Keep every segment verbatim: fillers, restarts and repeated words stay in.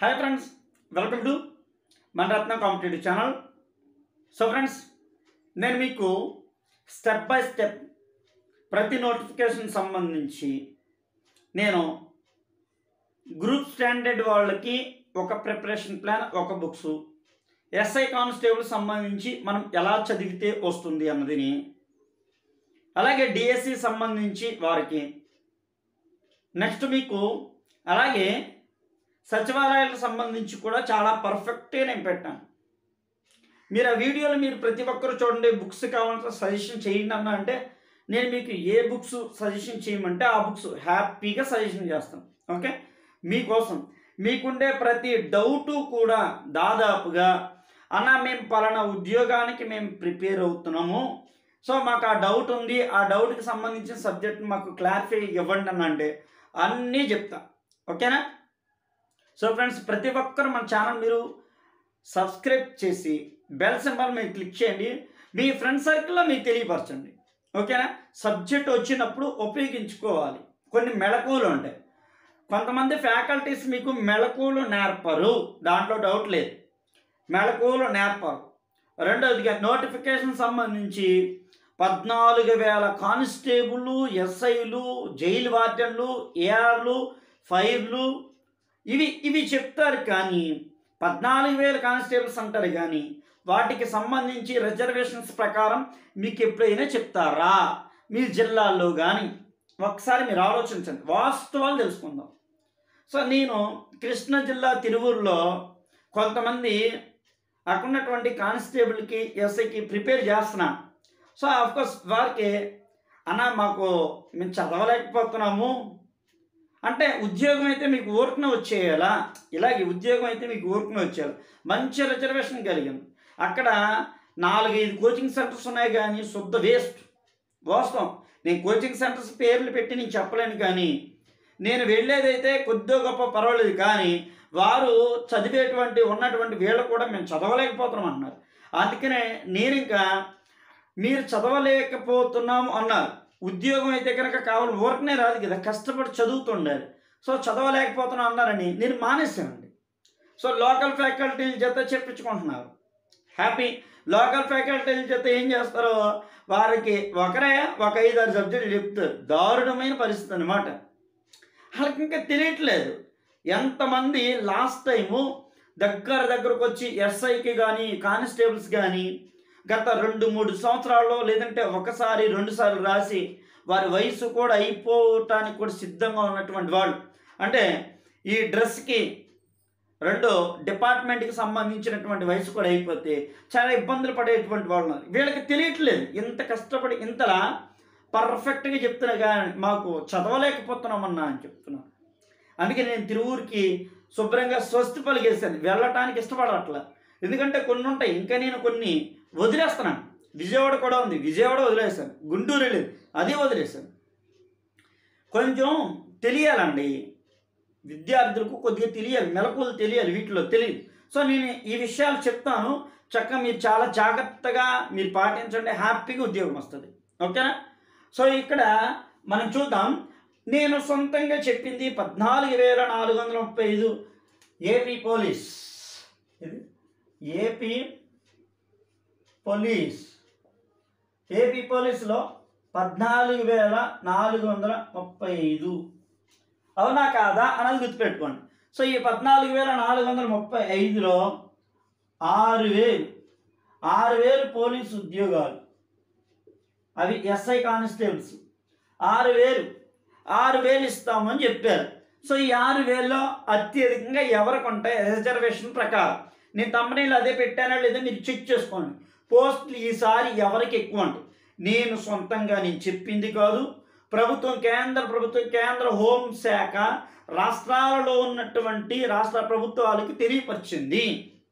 Hi friends, welcome to Manaratna competitive channel. So friends, నేను మీకు step by step ప్రతి notification సంబంధించి నేను గ్రూప్ స్టాండర్డ్ వాళ్ళకి ఒక ప్రిపరేషన్ ప్లాన్, ఒక బుక్స్, ఎస్ఐ కానిస్టేబుల్ సంబంధించి మనం ఎలా చదివితే వస్తుంది అన్నదిని, అలాగే డిఎస్సి సంబంధించి వారికి, నెక్స్ట్ మీకు అలాగే సచివాలయాలకు సంబంధించి కూడా చాలా పర్ఫెక్ట్గా నేను పెట్టాను. మీరు ఆ వీడియోలు మీరు ప్రతి ఒక్కరు చూడండి. బుక్స్ కావాలంటే సజెషన్ చేయండి అన్న అంటే నేను మీకు ఏ బుక్స్ సజెషన్ చేయమంటే ఆ బుక్స్ హ్యాపీగా సజెషన్ చేస్తాను. ఓకే, మీకోసం మీకుండే ప్రతి డౌటు కూడా దాదాపుగా అన్న మేము పలానా ఉద్యోగానికి మేము ప్రిపేర్ అవుతున్నాము, సో మాకు ఆ డౌట్ ఉంది, ఆ డౌట్కి సంబంధించిన సబ్జెక్ట్ మాకు క్లారిఫై ఇవ్వండి అన్న అంటే అన్నీ చెప్తా. ఓకేనా? సో ఫ్రెండ్స్, ప్రతి ఒక్కరు మన ఛానల్ మీరు సబ్స్క్రైబ్ చేసి బెల్ సింబల్ మీరు క్లిక్ చేయండి. మీ ఫ్రెండ్ సర్కిల్లో మీకు తెలియపరచండి. ఓకేనా? సబ్జెక్ట్ వచ్చినప్పుడు ఉపయోగించుకోవాలి. కొన్ని మెళకువలు ఉంటాయి. కొంతమంది ఫ్యాకల్టీస్ మీకు మెళకువలు నేర్పరు, దాంట్లో డౌట్ లేదు. మెళకువలు నేర్పరు. రెండవదిగా నోటిఫికేషన్ సంబంధించి పద్నాలుగు వేల కానిస్టేబుల్, ఎస్ఐలు, జైలు వార్డెన్లు, ఏఆర్లు, ఫైర్లు ఇవి ఇవి చెప్తారు. కానీ పద్నాలుగు వేల కానిస్టేబుల్స్ అంటారు, కానీ వాటికి సంబంధించి రిజర్వేషన్స్ ప్రకారం మీకు ఎప్పుడైనా చెప్తారా మీ జిల్లాల్లో? కానీ ఒకసారి మీరు ఆలోచించండి, వాస్తవాలు తెలుసుకుందాం. సో నేను కృష్ణా జిల్లా తిరువూరులో కొంతమంది అక్కడ ఉన్నటువంటి కానిస్టేబుల్కి, ఎస్ఐకి ప్రిపేర్ చేస్తున్నా. సో ఆఫ్కోర్స్ వారికి అన్న మాకు మేము చదవలేకపోతున్నాము అంటే, ఉద్యోగం అయితే మీకు ఊరికనే వచ్చేయాలా, ఇలాగే ఉద్యోగం అయితే మీకు ఊరికనే వచ్చేయాలి, మంచి రిజర్వేషన్ కలిగింది. అక్కడ నాలుగైదు కోచింగ్ సెంటర్స్ ఉన్నాయి, కానీ శుద్ధ వేస్ట్. వాస్తవం, నేను కోచింగ్ సెంటర్స్ పేర్లు పెట్టి నేను చెప్పలేను, కానీ నేను వెళ్ళేదైతే కొద్దిగా గొప్ప పర్వాలేదు. కానీ వారు చదివేటువంటి ఉన్నటువంటి వీళ్ళు కూడా మేము చదవలేకపోతున్నాం అన్నారు. అందుకనే నేను ఇంకా మీరు చదవలేకపోతున్నాము అన్నారు. ఉద్యోగం అయితే కనుక కావాలి, ఊరకనే రాదు కదా, కష్టపడి చదువుతుండాలి. సో చదవలేకపోతున్నాం అన్నారని నేను మానేశానండి. సో లోకల్ ఫ్యాకల్టీల చేత చెప్పించుకుంటున్నారు. హ్యాపీ. లోకల్ ఫ్యాకల్టీల చేత ఏం చేస్తారో వారికి ఒకరే ఒక ఐదారు సబ్జెక్టులు చెప్తారు. దారుణమైన పరిస్థితి అనమాట. వాళ్ళకి ఇంకా తెలియట్లేదు. ఎంతమంది లాస్ట్ టైము దగ్గర దగ్గరకు వచ్చి ఎస్ఐకి కానీ కానిస్టేబుల్స్ కానీ గత రెండు మూడు సంవత్సరాల్లో, లేదంటే ఒకసారి రెండు సార్లు రాసి వారి వయసు కూడా అయిపోవటానికి కూడా సిద్ధంగా ఉన్నటువంటి వాళ్ళు, అంటే ఈ డ్రెస్కి రెండు డిపార్ట్మెంట్కి సంబంధించినటువంటి వయసు కూడా అయిపోతే చాలా ఇబ్బందులు పడేటువంటి వాళ్ళు ఉన్నారు. వీళ్ళకి తెలియట్లేదు. ఇంత కష్టపడి ఇంతలా పర్ఫెక్ట్గా చెప్తున్నా కానీ మాకు చదవలేకపోతున్నామన్నా అని చెప్తున్నాను. అందుకే నేను తిరువూరుకి శుభ్రంగా స్వస్తి పలిగేశాను. వెళ్ళటానికి ఇష్టపడట్లా. ఎందుకంటే కొన్ని ఉంటాయి, ఇంకా నేను కొన్ని వదిలేస్తున్నాను. విజయవాడ కూడా ఉంది, విజయవాడ వదిలేసాను. గుంటూరు లేదు, అది వదిలేసాను. కొంచెం తెలియాలండి, విద్యార్థులకు కొద్దిగా తెలియాలి, మెలకువలు తెలియాలి, వీటిలో తెలియదు. సో నేను ఈ విషయాలు చెప్తాను. చక్కగా మీరు చాలా జాగ్రత్తగా మీరు పాటించండి, హ్యాపీగా ఉద్యోగం వస్తుంది. ఓకేనా? సో ఇక్కడ మనం చూద్దాం. నేను సొంతంగా చెప్పింది పద్నాలుగు వేల నాలుగు వందల ముప్పై ఐదు ఏపీ పోలీస్, ఇది ఏపీ పోలీస్ ఏపీ పోలీసులో పద్నాలుగు వేల నాలుగు వందల ముప్పై ఐదు అవునా కాదా అన్నది గుర్తుపెట్టుకోండి. సో ఈ పద్నాలుగు వేల నాలుగు వందల ముప్పై ఐదులో ఆరు వేలు ఆరు వేలు పోలీసు ఉద్యోగాలు, అవి ఎస్ఐ కానిస్టేబుల్స్. ఆరు వేలు ఆరు వేలు ఇస్తామని చెప్పారు. సో ఈ ఆరు వేలలో అత్యధికంగా ఎవరికి ఉంటాయి రిజర్వేషన్ ప్రకారం. నేను తమ్ముళ్ళు అదే పెట్టానా లేదా మీరు చెక్ చేసుకోండి. పోస్టులు ఈసారి ఎవరికి ఎక్కువ ఉంటాయి. నేను సొంతంగా నేను చెప్పింది కాదు, ప్రభుత్వం, కేంద్ర ప్రభుత్వం, కేంద్ర హోంశాఖ రాష్ట్రాలలో ఉన్నటువంటి రాష్ట్ర ప్రభుత్వాలకు తెలియపరిచింది.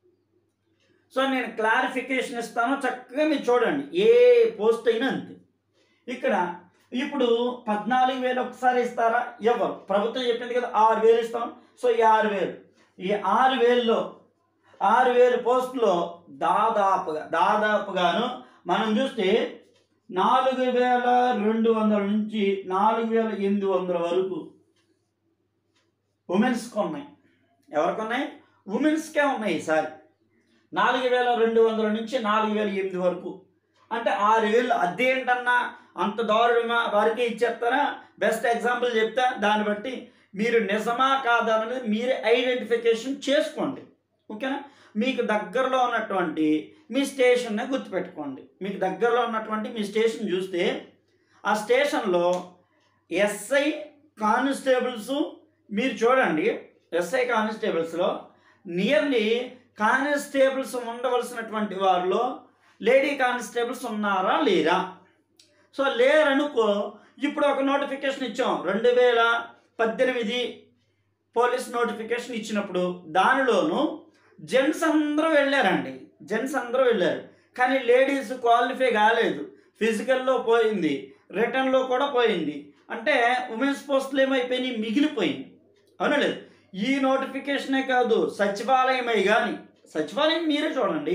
సో నేను క్లారిఫికేషన్ ఇస్తాను, చక్కగా మీరు చూడండి. ఏ పోస్ట్ అయినా అంతే. ఇక్కడ ఇప్పుడు పద్నాలుగు వేలు ఒకసారి ఇస్తారా? ఎవరు? ప్రభుత్వం చెప్పింది కదా ఆరు వేలు ఇస్తాం. సో ఈ ఆరు వేలు ఈ ఆరు వేలలో ఆరు వేలు పోస్టులో దాదాపుగా దాదాపుగాను మనం చూస్తే నాలుగు వేల రెండు వందల నుంచి నాలుగు వేల ఎనిమిది వందల వరకు ఉమెన్స్కి ఉన్నాయి. ఎవరికి ఉన్నాయి? ఉమెన్స్కే ఉన్నాయి ఈసారి. నాలుగు వేల రెండు వందల నుంచి నాలుగు వేల ఎనిమిది వరకు, అంటే ఆరు వేలు. అదేంటన్నా అంత దారుణమా, వారికి ఇచ్చేస్తారా? బెస్ట్ ఎగ్జాంపుల్ చెప్తా, దాన్ని బట్టి మీరు నిజమా కాదా అనేది మీరే ఐడెంటిఫికేషన్ చేసుకోండి. ఓకేనా? మీకు దగ్గరలో ఉన్నటువంటి మీ స్టేషన్నే గుర్తుపెట్టుకోండి. మీకు దగ్గరలో ఉన్నటువంటి మీ స్టేషన్ చూస్తే ఆ స్టేషన్లో ఎస్ఐ కానిస్టేబుల్స్ మీరు చూడండి. ఎస్ఐ కానిస్టేబుల్స్లో నియర్లీ కానిస్టేబుల్స్ ఉండవలసినటువంటి వారిలో లేడీ కానిస్టేబుల్స్ ఉన్నారా లేరా? సో లేరనుకో, ఇప్పుడు ఒక నోటిఫికేషన్ ఇచ్చాం రెండు వేల పద్దెనిమిది పోలీస్ నోటిఫికేషన్ ఇచ్చినప్పుడు దానిలోనూ జెంట్స్ అందరూ వెళ్ళారండి. జెంట్స్ అందరూ వెళ్ళారు, కానీ లేడీస్ క్వాలిఫై కాలేదు. ఫిజికల్లో పోయింది, రిటర్న్లో కూడా పోయింది. అంటే ఉమెన్స్ పోస్టులు ఏమైపోయినాయి? మిగిలిపోయింది. అవునా లేదు? ఈ నోటిఫికేషనే కాదు, సచివాలయమై కానీ, సచివాలయం మీరే చూడండి.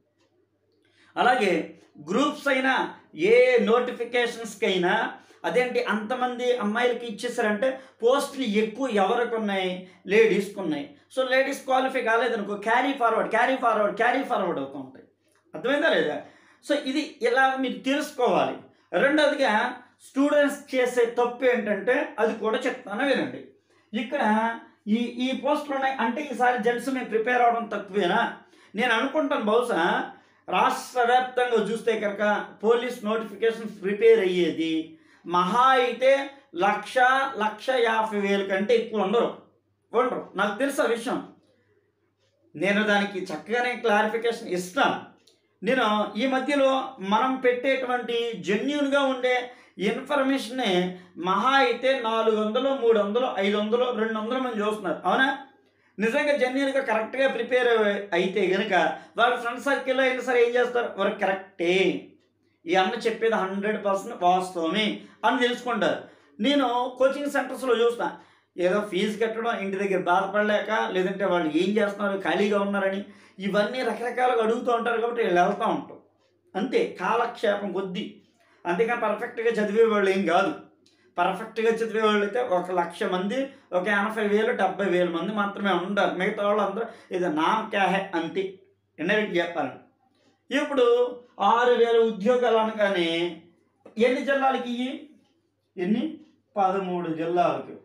అలాగే గ్రూప్స్ అయినా ఏ నోటిఫికేషన్స్కైనా అదేంటి అంతమంది అమ్మాయిలకి ఇచ్చేసారంటే పోస్టులు ఎక్కువ ఎవరికి ఉన్నాయి? లేడీస్కి ఉన్నాయి. సో లేడీస్ క్వాలిఫై కాలేదనుకో, carry forward carry forward carry forward అవుతూ ఉంటాయి. అర్థమైందా లేదా? సో ఇది ఇలా మీరు తెలుసుకోవాలి. రెండోదిగా స్టూడెంట్స్ చేసే తప్పు ఏంటంటే, అది కూడా చెప్తాను వినండి. ఇక్కడ ఈ ఈ పోస్టులు ఉన్నాయి అంటే ఈసారి జెంట్స్ మేము ప్రిపేర్ అవ్వడం తక్కువేనా? నేను అనుకుంటాను బహుశా రాష్ట్ర వ్యాప్తంగా చూస్తే కనుక పోలీస్ నోటిఫికేషన్ ప్రిపేర్ అయ్యేది మహా అయితే లక్ష లక్ష యాభై వేల కంటే ఎక్కువ ఉండరు ఉండరు నాకు తెలుసు ఆ విషయం. నేను దానికి చక్కగానే క్లారిఫికేషన్ ఇస్తాను. నేను ఈ మధ్యలో మనం పెట్టేటువంటి జెన్యూన్గా ఉండే ఇన్ఫర్మేషన్ని మహా అయితే నాలుగు వందలు మూడు వందలు ఐదు వందలు రెండు వందలు మంది చూస్తున్నారు. అవునా? నిజంగా జెన్యూన్గా కరెక్ట్గా ప్రిపేర్ అయితే కనుక వాళ్ళ ఫ్రెండ్ సర్కిల్లో అయినా సరే ఏం చేస్తారు? వారు కరెక్టే, ఈ అన్న చెప్పేది హండ్రెడ్ పర్సెంట్ వాస్తవమే అని తెలుసుకుంటారు. నేను కోచింగ్ సెంటర్స్లో చూస్తాను, ఏదో ఫీజు కట్టడం, ఇంటి దగ్గర బాధపడలేక, లేదంటే వాళ్ళు ఏం చేస్తున్నారు, ఖాళీగా ఉన్నారని ఇవన్నీ రకరకాలుగా అడుగుతూ ఉంటారు. కాబట్టి వీళ్ళు వెళ్తూ ఉంటాం అంతే, కాలక్షేపం కొద్దీ. అంతేకాని పర్ఫెక్ట్గా చదివే వాళ్ళు ఏం కాదు. పర్ఫెక్ట్గా చదివే వాళ్ళు అయితే ఒక లక్ష మంది, ఒక ఎనభై వేలు డెబ్బై వేల మంది మాత్రమే ఉంటారు. మిగతా వాళ్ళు అందరూ ఇది నామ్ క్యాహే అంతే, ఇండైరెక్ట్ చెప్పాలని. ఇప్పుడు ఆరు వేల ఉద్యోగాలు అనగానే ఎన్ని జిల్లాలకి? ఎన్ని? పదమూడు జిల్లాలకి.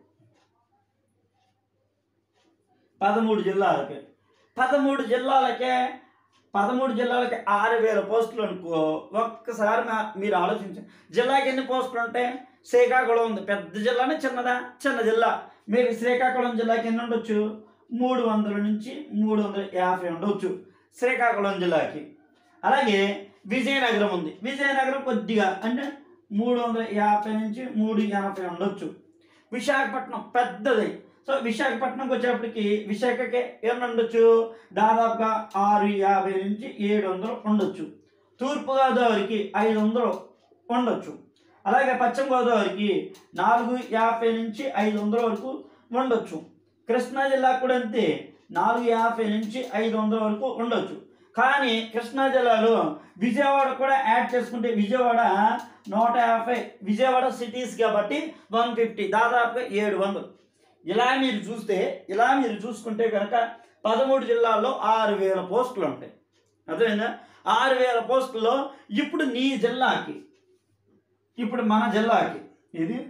పదమూడు జిల్లాలకి పదమూడు జిల్లాలకే పదమూడు జిల్లాలకి ఆరు వేల పోస్టులు అనుకో. ఒక్కసారి మీరు ఆలోచించండి, జిల్లాకి ఎన్ని పోస్టులు ఉంటాయి? శ్రీకాకుళం ఉంది, పెద్ద జిల్లానే చిన్నదా? చిన్న జిల్లా. మీరు శ్రీకాకుళం జిల్లాకి ఎన్ని ఉండొచ్చు? మూడు వందల నుంచి మూడు వందల యాభై ఉండవచ్చు శ్రీకాకుళం జిల్లాకి. అలాగే విజయనగరం ఉంది, విజయనగరం కొద్దిగా అంటే మూడు వందల యాభై నుంచి మూడు ఎనభై ఉండొచ్చు. విశాఖపట్నం పెద్దది. సో విశాఖపట్నంకి వచ్చేటప్పటికి విశాఖకి ఎన్ని ఉండొచ్చు? దాదాపుగా ఆరు యాభై నుంచి ఏడు వందలు ఉండొచ్చు. తూర్పుగోదావరికి ఐదు వందలు ఉండొచ్చు. అలాగే పశ్చిమ గోదావరికి నాలుగు యాభై నుంచి ఐదు వందల వరకు ఉండొచ్చు. కృష్ణా జిల్లా కూడా అంతే, నాలుగు యాభై నుంచి ఐదు వందల వరకు ఉండొచ్చు. కానీ కృష్ణా జిల్లాలో విజయవాడ కూడా యాడ్ చేసుకుంటే విజయవాడ నూట యాభై, విజయవాడ సిటీస్ కాబట్టి వన్ ఫిఫ్టీ, దాదాపుగా ఏడు వందలు. ఇలా మీరు చూస్తే, ఇలా మీరు చూసుకుంటే కనుక పదమూడు జిల్లాల్లో ఆరు వేల పోస్టులు ఉంటాయి. అదేనా? ఆరు వేల పోస్టుల్లో ఇప్పుడు నీ జిల్లాకి, ఇప్పుడు మన జిల్లాకి, ఇది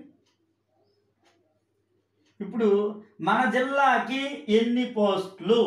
ఇప్పుడు మన జిల్లాకి ఎన్ని పోస్టులు?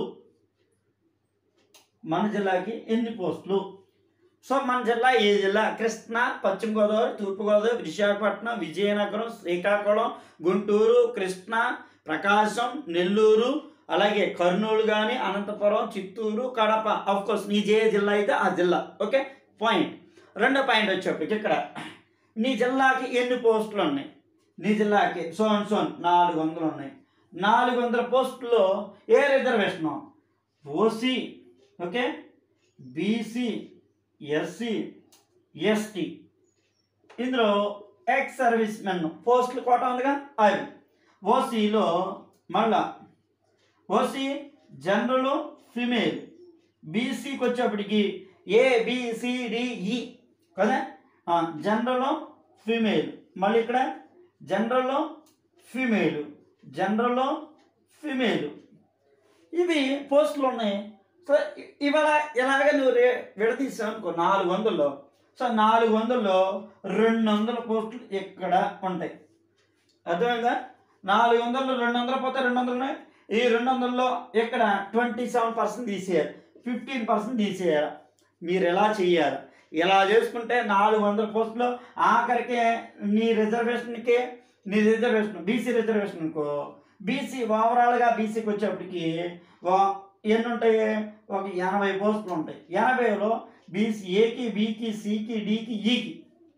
మన జిల్లాకి ఎన్ని పోస్టులు? సో మన జిల్లా ఏ జిల్లా? కృష్ణా, పశ్చిమ గోదావరి, తూర్పుగోదావరి, విశాఖపట్నం, విజయనగరం, శ్రీకాకుళం, గుంటూరు, కృష్ణా, ప్రకాశం, నెల్లూరు, అలాగే కర్నూలు కానీ, అనంతపురం, చిత్తూరు, కడప. ఆఫ్కోర్స్ నీ ఏ జిల్లా అయితే ఆ జిల్లా. Okay, point. రెండో పాయింట్ వచ్చేప్పటికి ఇక్కడ నీ జిల్లాకి ఎన్ని పోస్టులు ఉన్నాయి? నీ జిల్లాకి సోన్ సోన్ నాలుగు వందలు ఉన్నాయి. నాలుగు వందల పోస్టుల్లో ఏ reservation? OC, okay, BC, SC, ST. ఇందులో ఎక్స్ సర్వీస్ మెన్ పోస్టులు కోట ఉందిగా అవి. ఓసీలో మళ్ళా ఓసీ జనరల్ ఫిమేల్. బీసీకి వచ్చేప్పటికి ఏబిసిడిఈ కదా, జనరల్ ఫిమేల్. మళ్ళీ ఇక్కడ జనరల్ ఫిమేల్, జనరల్ ఫిమేల్. ఇవి పోస్టులు ఉన్నాయి. సో ఇవాళ ఇలాగ నువ్వు రే విడదీసావు అనుకో నాలుగు వందల్లో, సో నాలుగు వందల్లో రెండు వందల పోస్టులు ఇక్కడ ఉంటాయి. అర్థమైందా? నాలుగు వందల్లో రెండు వందలు పోతే రెండు వందలు ఉన్నాయి. ఈ రెండు వందల్లో ఇక్కడ ట్వంటీ సెవెన్ పర్సెంట్ తీసేయాలి, ఫిఫ్టీన్ పర్సెంట్ తీసేయాలి. మీరు ఎలా చేయాలి? ఇలా చేసుకుంటే నాలుగు వందల పోస్టులు ఆఖరికి నీ రిజర్వేషన్కి నీ రిజర్వేషన్ బీసీ రిజర్వేషన్ అనుకో, బీసీ ఓవరాల్గా బీసీకి వచ్చేప్పటికి ఎన్ని ఉంటాయి? ఒక ఎనభై పోస్టులు ఉంటాయి. ఎనభైలో బీసీ ఏకి, బీకి, సికి, డికి, ఈకి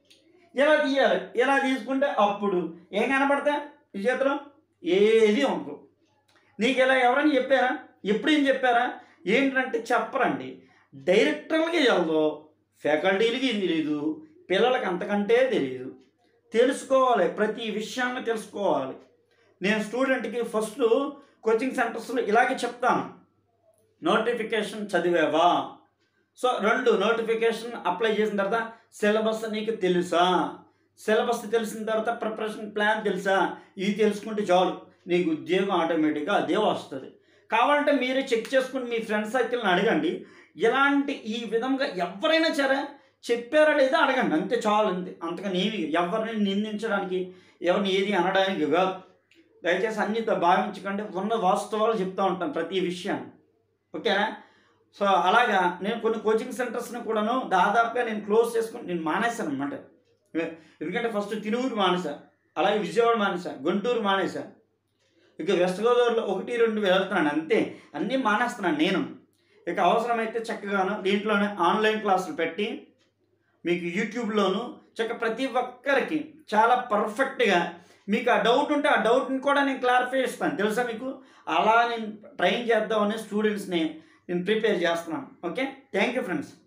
ఇలా తీయాలి. ఇలా తీసుకుంటే అప్పుడు ఏం కనపడతాయి ఈ చేతిలో? ఏది ఉండదు. నీకు ఇలా ఎవరైనా చెప్పారా? ఎప్పుడేం చెప్పారా? ఏంటంటే చెప్పరండి. డైరెక్టర్లకి వెళ్దాం, ఫ్యాకల్టీలకి తెలియదు, పిల్లలకి అంతకంటే తెలియదు. తెలుసుకోవాలి, ప్రతి విషయాన్ని తెలుసుకోవాలి. నేను స్టూడెంట్కి ఫస్ట్ కోచింగ్ సెంటర్స్లో ఇలాగే చెప్తాను, నోటిఫికేషన్ చదివావా? సో రెండు, నోటిఫికేషన్ అప్లై చేసిన తర్వాత సిలబస్ నీకు తెలుసా? సిలబస్ తెలిసిన తర్వాత ప్రిపరేషన్ ప్లాన్ తెలుసా? ఇది తెలుసుకుంటే చాలు, నీకు ఉద్యోగం ఆటోమేటిక్గా అదే వస్తుంది. కావాలంటే మీరే చెక్ చేసుకుని మీ ఫ్రెండ్ సర్కిల్ని అడగండి. ఇలాంటి ఈ విధంగా ఎవరైనా సరే చెప్పారా లేదా అడగండి, అంతే చాలు. అంతే, అంతకని ఏమి ఎవరిని నిందించడానికి, ఎవరిని ఏది అనడానికి కాదు. దయచేసి అన్నితో భావించకండి, ఉన్న వాస్తవాలు చెప్తూ ఉంటాను ప్రతి విషయాన్ని, ఓకేనా? సో అలాగా నేను కొన్ని కోచింగ్ సెంటర్స్ని కూడాను దాదాపుగా నేను క్లోజ్ చేసుకుని నేను మానేశాను అనమాట. ఎందుకంటే ఫస్ట్ తిరువురు మానేసా, అలాగే విజయవాడ మానేసా, గుంటూరు మానేసా, ఇక వెస్ట్ గోదావరిలో ఒకటి రెండు వెళ్తున్నాను, అంతే. అన్నీ మానేస్తున్నాను నేను. ఇక అవసరమైతే చక్కగాను దీంట్లోనే ఆన్లైన్ క్లాసులు పెట్టి మీకు యూట్యూబ్లోను చక్క ప్రతి ఒక్కరికి చాలా పర్ఫెక్ట్గా మీకు ఆ డౌట్ ఉంటే ఆ డౌట్ని కూడా నేను క్లారిఫై చేస్తాను, తెలుసా మీకు? అలా నేను ట్రైన్ చేద్దామని స్టూడెంట్స్ని నేను ప్రిపేర్ చేస్తున్నాను. Okay, thank you friends.